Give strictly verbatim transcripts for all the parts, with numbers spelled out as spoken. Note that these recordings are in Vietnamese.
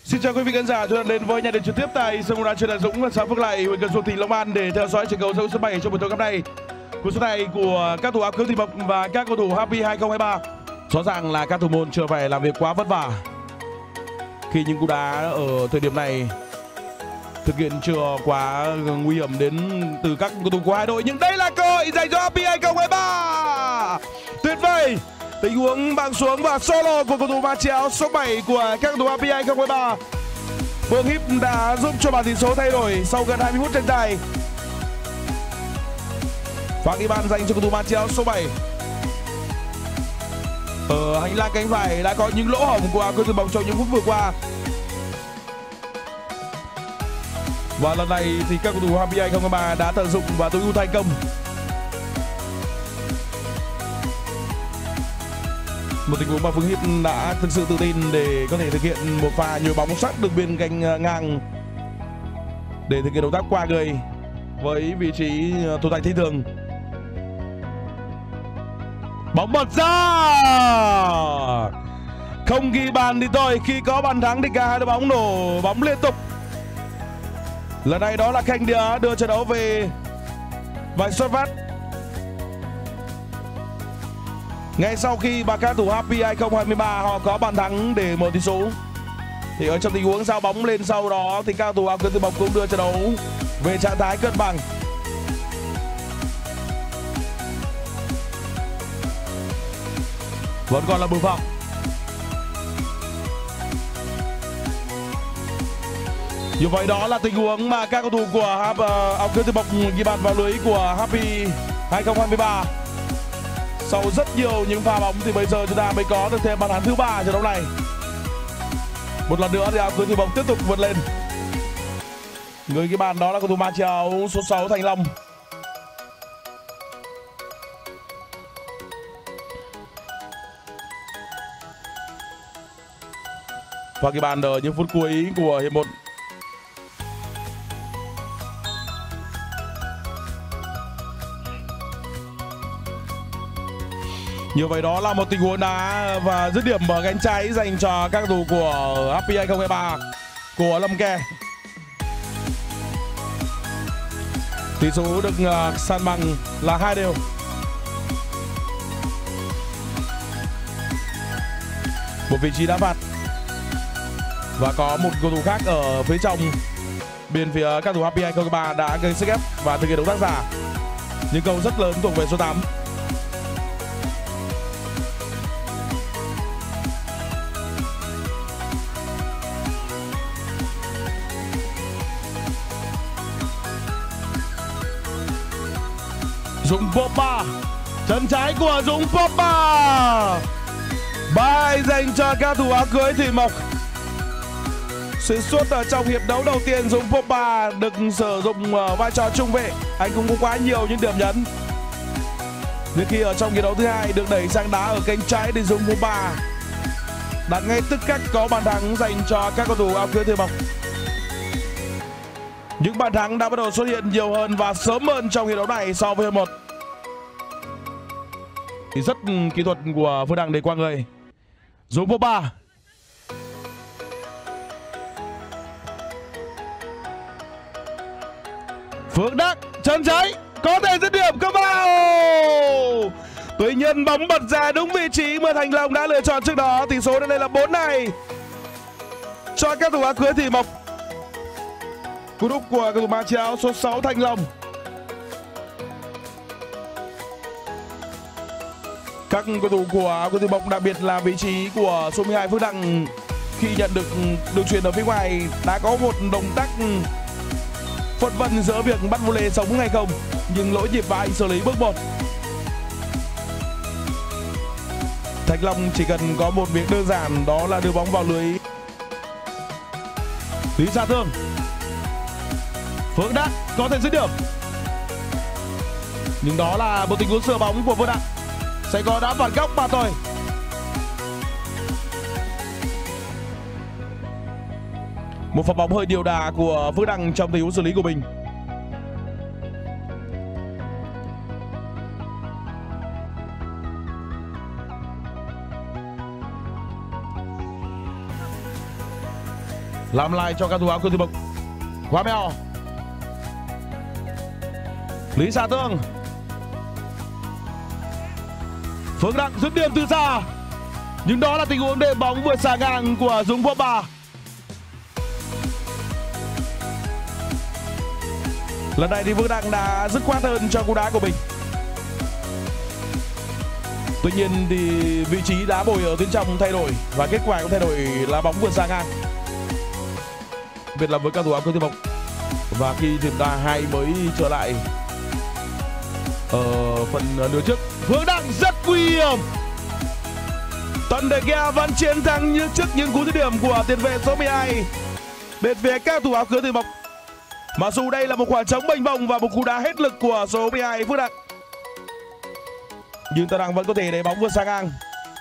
Xin chào quý vị khán giả, chúng ta đến với nhận định trực tiếp tại sân bóng đá Trần Đại Dũng và xã Phước Lại, huyện Cần Duộc, tỉnh Long An để theo dõi trận cầu số bảy trong buổi tối hôm nay. Cuộc số này của các thủ áo cưới Thị Mộc và các cầu thủ Happy hai không hai ba. Rõ ràng là các thủ môn chưa phải làm việc quá vất vả khi những cú đá ở thời điểm này thực hiện chưa quá nguy hiểm đến từ các cầu thủ của hai đội, nhưng đây là cơ hội dành cho Happy hai không hai ba. Tuyệt vời! Tình huống băng xuống và solo của cầu thủ ma chéo số bảy của các cầu thủ Happy hai không hai ba. Vương Hiếp đã giúp cho bàn tỷ số thay đổi sau gần hai mươi phút tranh tài. Và ghi bàn dành cho cầu thủ ma chéo số bảy. Ở hành lang cánh phải đã có những lỗ hổng của cầu thủ bóng trong những phút vừa qua. Và lần này thì các cầu thủ Happy hai không hai ba đã tận dụng và tối ưu thành công. Một tình huống mà Phương Hiếp đã thực sự tự tin để có thể thực hiện một pha nhồi bóng sát được biên cánh ngang để thực hiện động tác qua người với vị trí thủ thành thông thường. Bóng bật ra, không ghi bàn thì thôi, khi có bàn thắng thì cả hai đội bóng nổ bóng liên tục. Lần này đó là Khanh Đĩa đưa trận đấu về vạch xuất phát. Ngay sau khi bà các thủ Happy hai không hai ba họ có bàn thắng để mở tỷ số, thì ở trong tình huống giao bóng lên sau đó thì các thủ áo cưới Thị Mộc cũng đưa trận đấu về trạng thái cân bằng. Vẫn còn là Bùi Phong. Như vậy đó là tình huống mà các cầu thủ của áo cưới Thị Mộc ghi bàn vào lưới của Happy hai không hai ba. Sau rất nhiều những pha bóng thì bây giờ chúng ta mới có được thêm bàn thắng thứ ba trận đấu này. Một lần nữa thì áo cưới Thị Mộc tiếp tục vượt lên. Người ghi bàn đó là cầu thủ ma chéo số sáu Thành Long. Và ghi bàn ở những phút cuối của hiệp một. Như vậy đó là một tình huống đá và dứt điểm ở cánh trái dành cho các cầu thủ của Happy hai không hai ba của Lâm Ke. Tỷ số được uh, san bằng là hai đều. Một vị trí đá phạt. Và có một cầu thủ khác ở phía trong bên phía các cầu thủ Happy hai không hai ba đã gây sức ép và thực hiện động tác giả. Nhưng cầu rất lớn thuộc về số tám. Dũng Pogba, chân trái của Dũng Pogba, bài dành cho các thủ áo cưới Thị Mộc. Xuyên suốt ở trong hiệp đấu đầu tiên, Dũng Pogba được sử dụng vai trò trung vệ, anh cũng có quá nhiều những điểm nhấn. Nhưng khi ở trong hiệp đấu thứ hai được đẩy sang đá ở cánh trái thì Dũng Pogba đã ngay tức khắc có bàn thắng dành cho các cầu thủ áo cưới Thị Mộc. Những bàn thắng đã bắt đầu xuất hiện nhiều hơn và sớm hơn trong hiệp đấu này so với hiệp một. Thì rất kỹ thuật của Phương Đăng để qua người. Dũng Pogba. Phương Đăng chân trái có thể dứt điểm, cơ vào. Tuy nhiên bóng bật ra đúng vị trí mà Thành Long đã lựa chọn trước đó. Tỷ số đến đây là bốn này cho các thủ áo cưới Thị Mộc. Cú đúp của cầu thủ ma chéo số sáu Thành Long. Các cầu thủ của áo cưới Thị Mộc, đặc biệt là vị trí của số mười hai Phương Đăng, khi nhận được đường chuyền ở phía ngoài đã có một động tác phân vân giữa việc bắt volley sống hay không, nhưng lỗi nhịp và anh xử lý bước một. Thành Long chỉ cần có một việc đơn giản, đó là đưa bóng vào lưới. Lý Gia Thương, Phương Đăng có thể dứt điểm, nhưng đó là một tình huống sửa bóng của Phương Đăng, sẽ có đá phạt góc mà thôi. Một pha bóng hơi điều đà của Phương Đăng trong tình huống xử lý của mình. Làm lại cho các thủ áo Khương Thị Mộc. Khoa mèo. Lý Sa Tương. Phương Đặng dứt điểm từ xa. Nhưng đó là tình huống đệm bóng vượt xa ngang của Dũng Pogba. Lần này thì Phương Đặng đã dứt khoát hơn cho cú đá của mình. Tuy nhiên thì vị trí đá bồi ở tuyến trong thay đổi và kết quả cũng thay đổi là bóng vượt xa ngang. Biệt là với các thủ áo Khương Thị Mộc. Và khi chúng ta hai mới trở lại ở phần nửa trước, Phương Đặng rất nguy hiểm. Tuấn De Gea vẫn chiến thắng như trước những cú dứt điểm của tiền vệ số mười hai bên phía các thủ áo Khương Thị Mộc. Mặc dù đây là một khoảng trống bềnh bồng và một cú đá hết lực của số mười hai Phương Đặng, nhưng Tân Đặng vẫn có thể để bóng vượt sang ngang.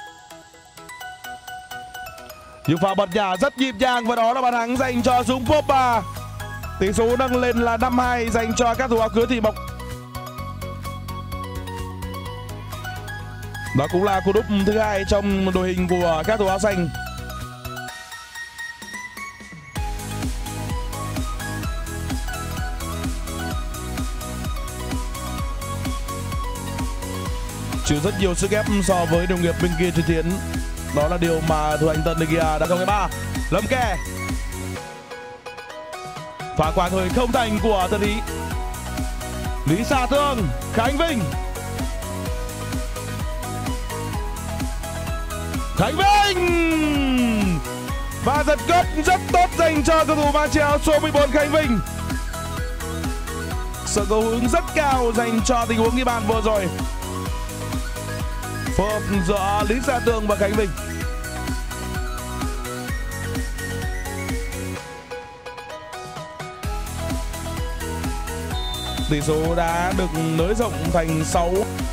Nhưng pha bật nhả rất nhịp nhàng và đó là bàn thắng dành cho Dũng Pogba. Tỷ số nâng lên là năm hai dành cho các thủ áo Khương Thị Mộc. Đó cũng là cú đúp thứ hai trong đội hình của các thủ áo xanh. Chịu rất nhiều sức ép so với đồng nghiệp bên kia trên tiến. Đó là điều mà thủ thành Tuấn De Gea đã không ba. Lâm kè. Phá quả người không thành của Tân Ý. Lý Sa Tương. Khánh Vinh. Khánh Vinh. Và giật cất rất tốt dành cho cầu thủ mang chiếc áo số mười bốn Khánh Vinh. Sự cầu hứng rất cao dành cho tình huống ghi bàn vừa rồi. Phối hợp giữa Lý Sa Tương và Khánh Vinh. Tỷ số đã được nới rộng thành sáu.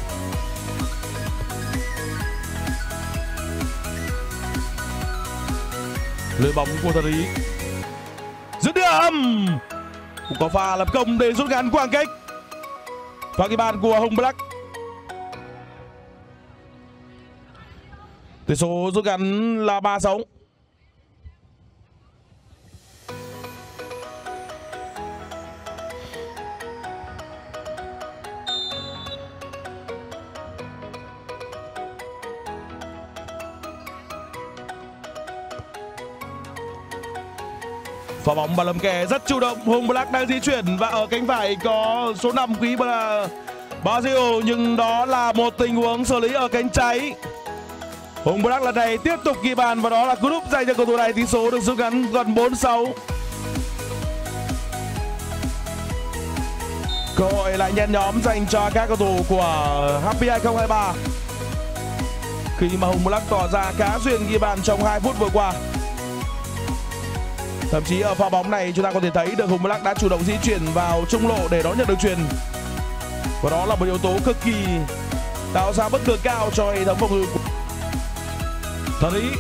Lưới bóng của Tân Ý. Dứt điểm. Cũng có pha lập công để rút ngắn khoảng cách. Và ghi bàn của Hùng Black. Tỷ số rút ngắn là ba sáu. Pha bóng và Lâm Kè rất chủ động. Hùng Black đang di chuyển và ở cánh phải có số năm quý Brazil, nhưng đó là một tình huống xử lý ở cánh trái. Hùng Black lần này tiếp tục ghi bàn và đó là cú đúp dành cho cầu thủ này. Tỷ số được rút ngắn gần bốn sáu. Cơ hội lại nhen nhóm dành cho các cầu thủ của Happy hai không hai ba khi mà Hùng Black tỏ ra khá duyên ghi bàn trong hai phút vừa qua. Thậm chí ở pha bóng này chúng ta có thể thấy được Hùng Black đã chủ động di chuyển vào trung lộ để đón nhận đường chuyền. Và đó là một yếu tố cực kỳ tạo ra bất ngờ cao cho hệ thống phòng ngự của Tân Ý.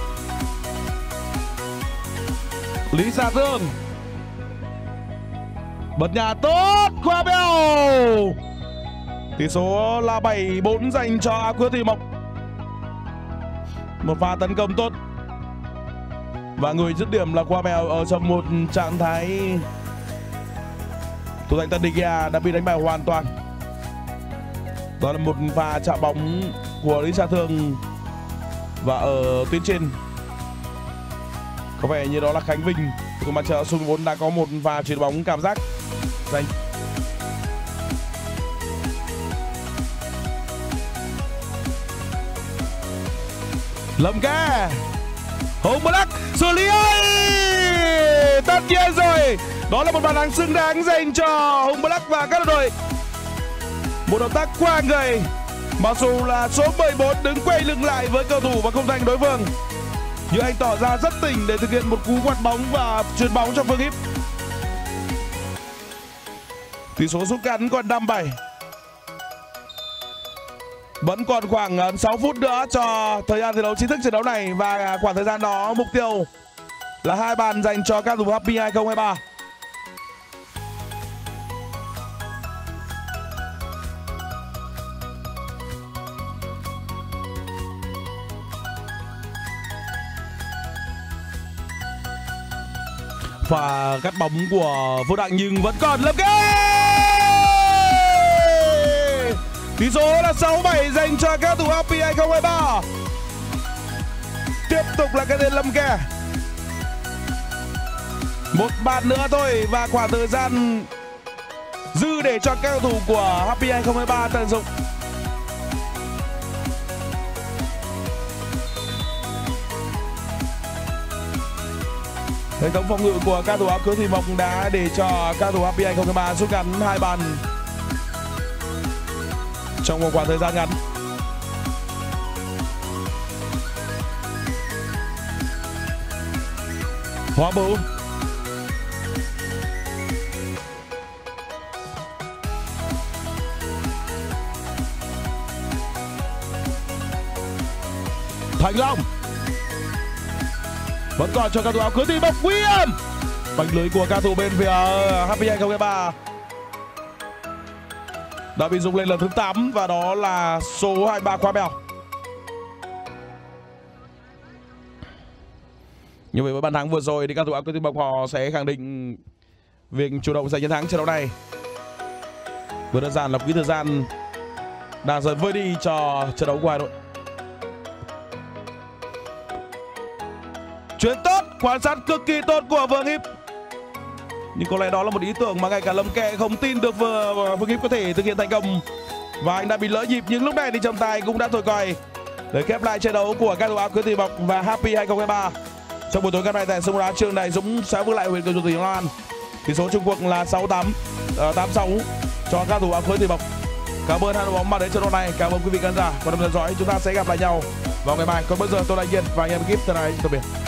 Lý Sa Tương. Bật nhà tốt. Khoa bèo. Tỷ số là bảy bốn dành cho áo Khương Thị Mộc. Một pha tấn công tốt. Và người dứt điểm là Khoa Mèo ở trong một trạng thái thủ thành Tuấn De Gea đã bị đánh bại hoàn toàn. Đó là một pha chạm bóng của Lý Sa Tương và ở tuyến trên có vẻ như đó là Khánh Vinh của mặt trận số mười bốn đã có một pha chuyền bóng cảm giác dành. Lâm Ca. Hùng Black xử lý ơi! Tất nhiên rồi. Đó là một bàn thắng xứng đáng dành cho Hùng Black và các đội. Một động tác qua người. Mặc dù là số mười bốn đứng quay lưng lại với cầu thủ và không thành đối phương, nhưng anh tỏ ra rất tỉnh để thực hiện một cú quạt bóng và chuyền bóng cho Phương Hiếp. Tỷ số rút ngắn còn năm bảy. Vẫn còn khoảng sáu phút nữa cho thời gian thi đấu chính thức trận đấu này, và khoảng thời gian đó mục tiêu là hai bàn dành cho các thủ Happy hai không hai ba. Pha cắt bóng của Phước Đặng nhưng vẫn còn Lâm Kê. Tỷ số là sáu bảy dành cho các thủ hát pê hai không hai ba. Tiếp tục là cái tên Lâm Kê. Một bàn nữa thôi và khoảng thời gian dư để cho các cầu thủ của hát pê hai không hai ba tận dụng. Hệ thống phòng ngự của các thủ áo cưới Thủy Mộc đã để cho các thủ hát pê hai không hai ba rút ngắn hai bàn trong một khoảng thời gian ngắn. Hoa Bưu Thành Long vẫn còn cho các thủ áo cưới Thủy Mộc. Nguy hiểm bánh lưới của các thủ bên phía hát pê hai không hai ba đã bị dùng lên lần thứ tám và đó là số hai mươi ba Khoa Mèo. Như vậy với bàn thắng vừa rồi thì các thủ áo cưới Thủy Mộc họ sẽ khẳng định việc chủ động giành chiến thắng trận đấu này. Vừa đơn giản là quỹ thời gian đang dần vơi đi cho trận đấu của Hà Nội. Chuyển tốt, quan sát cực kỳ tốt của Vương Hiệp. Nhưng có lẽ đó là một ý tưởng mà ngay cả Lâm Kẹ không tin được Vương Hiệp có thể thực hiện thành công. Và anh đã bị lỡ nhịp nhưng lúc này thì trọng tài cũng đã thổi còi để khép lại trận đấu của các thủ áo cưới Thủy Mộc và hát pê hai không hai ba. Trong buổi tối ngày nay tại sân bóng đá Trường Đại Dũng sẽ bước lại huyện cầu thủ tỉnh Long An. Tỷ số chung cuộc là sáu tám, tám sáu cho các thủ áo cưới Thủy Mộc. Cảm ơn hai đội bóng mang đến trận đấu này. Cảm ơn quý vị khán giả quan tâm theo dõi. Chúng ta sẽ gặp lại nhau vào ngày mai. Còn bây giờ tôi là Yên và anh em ekip thân ái tạm biệt.